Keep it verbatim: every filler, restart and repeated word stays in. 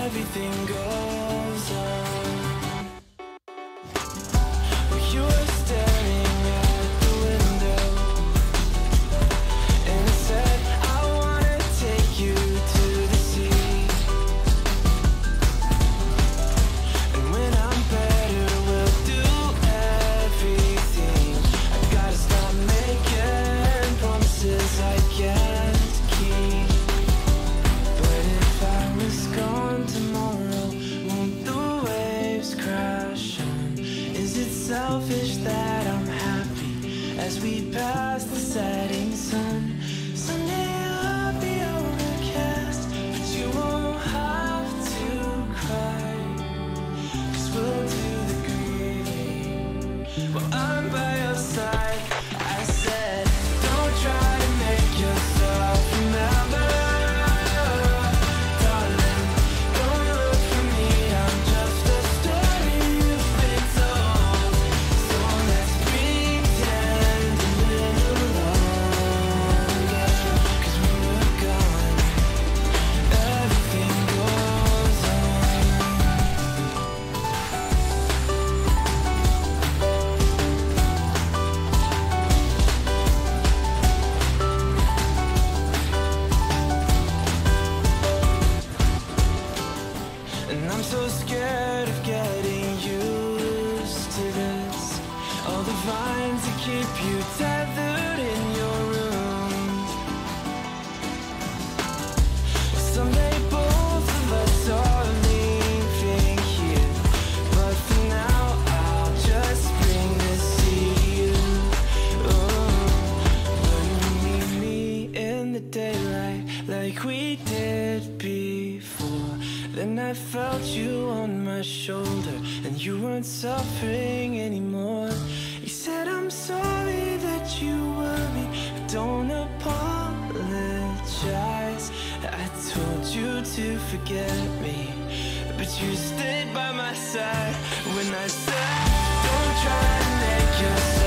everything goes on. You were staring at the window, and I said, I wanna take you to the sea. And when I'm better, we'll do everything. I gotta stop making promises I can't keep. But if I was gone tomorrow, won't the waves crash on? Is it selfish that I'm happy as we pass the setting sun? Someday I'll be overcast, but you won't have to cry, 'cause we'll do the grieving while I'm by your side. I said, don't try to make yourself remember. Darling, don't look for me, I'm just a story you've been told. So let's pretend a little longer, 'cause when we're gone, everything goes on. And I'm so scared of getting used to this. All the vines that keep you tethered in your room. Someday both of us are leaving here, but for now I'll just bring this to you. Oh, when you meet me in the daylight like we did before, then I felt you on my shoulder, and you weren't suffering anymore. You said, I'm sorry that you worry, but don't apologize. I told you to forget me, but you stayed by my side when I said, don't try to make yourself